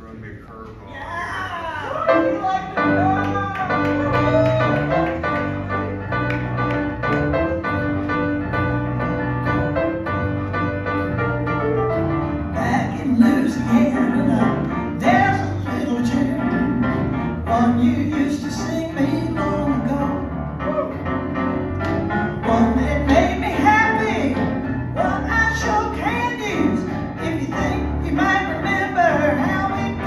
thrown me a curveball. Yeah! You like to run! Back in Louisiana, there's a little tune, one you used to sing me long ago. One that made me happy, one I sure can use. If you think you might remember how it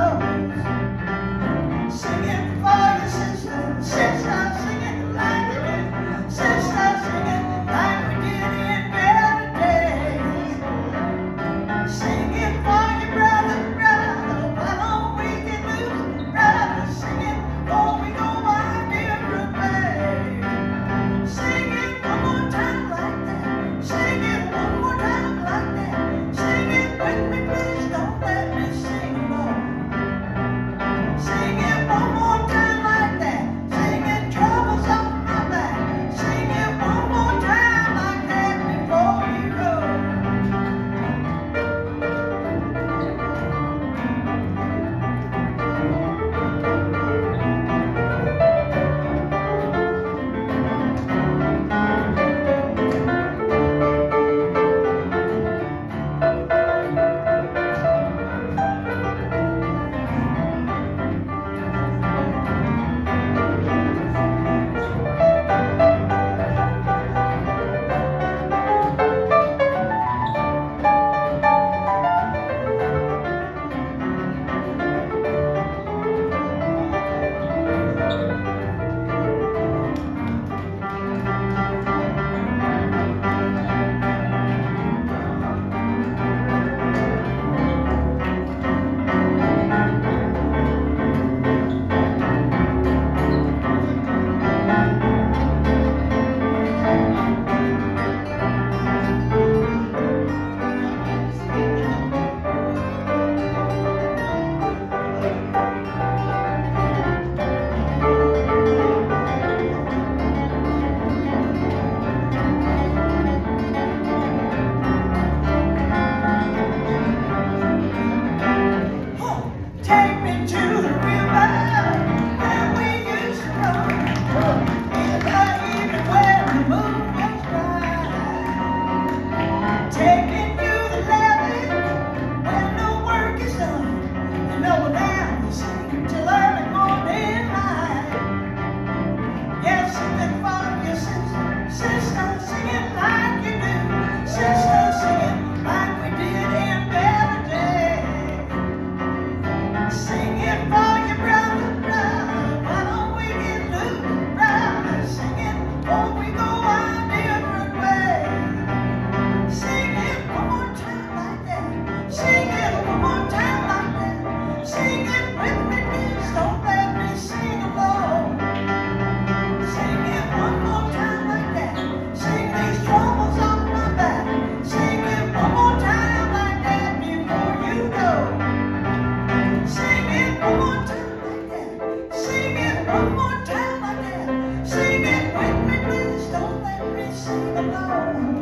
goes. Sing it for your sister, sister, sing it like we did. Sister, sing it like we did in better days. Sing it for your brother, brother, why don't we get loose, brother? Sing it before we go our different ways. Sing it one more time like that. Sing it one more time like that. Sing it with me, please don't let me sing alone. Sing it one more time like that. Sing it, troubles off my back. Sing it one more time like that before you go. Take me to the river where we used to run in the evening when the moon was bright. Taking you the levee when no work is done, and no one down to sing till early morning light. Yes, sing it for your sister, sister, sing it like you do. Sister, sing it like we did in better days. Sing it for your brother, brother, why don't we get loose, brother? Sing it before we go our different ways. Sing it one more time like that. Sing it one more time like that. Sing it with me, please don't let me sing alone. Sing it one more time like that. Sing these troubles off my back. Sing it one more time like that before you go. Sing it one more time like that. Sing it one more time like that. Sing it with me, please don't let me sing alone.